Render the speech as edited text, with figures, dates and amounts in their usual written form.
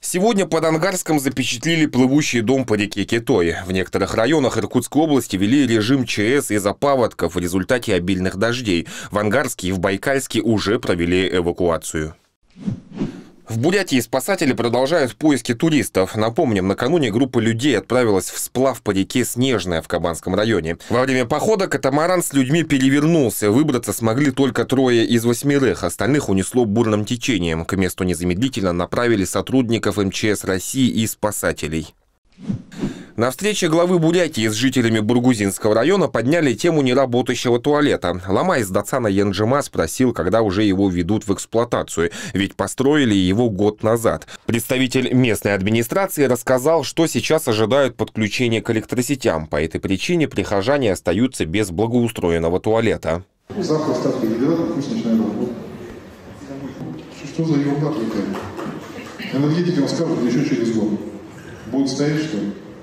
Сегодня под Ангарском запечатлели плывущий дом по реке Китой. В некоторых районах Иркутской области ввели режим ЧС из-за паводков в результате обильных дождей. В Ангарске и в Байкальске уже провели эвакуацию. В Бурятии спасатели продолжают поиски туристов. Напомним, накануне группа людей отправилась в сплав по реке Снежная в Кабанском районе. Во время похода катамаран с людьми перевернулся. Выбраться смогли только 3 из 8, остальных унесло бурным течением. К месту незамедлительно направили сотрудников МЧС России и спасателей. На встрече главы Бурятии с жителями Бургузинского района подняли тему неработающего туалета. Лама из Дацана Янджима спросил, когда уже его ведут в эксплуатацию, ведь построили его год назад. Представитель местной администрации рассказал, что сейчас ожидают подключения к электросетям. По этой причине прихожане остаются без благоустроенного туалета. Завтра ставка гидратор, пусть начинает работать. Что за ерунда такая? Энергетики вам скажут еще через год. Будет стоять, что ли?